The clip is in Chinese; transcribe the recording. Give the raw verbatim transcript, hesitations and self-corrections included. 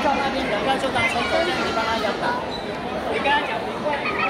叫那边人家就当冲走，这样你帮他养打。你跟他讲不会。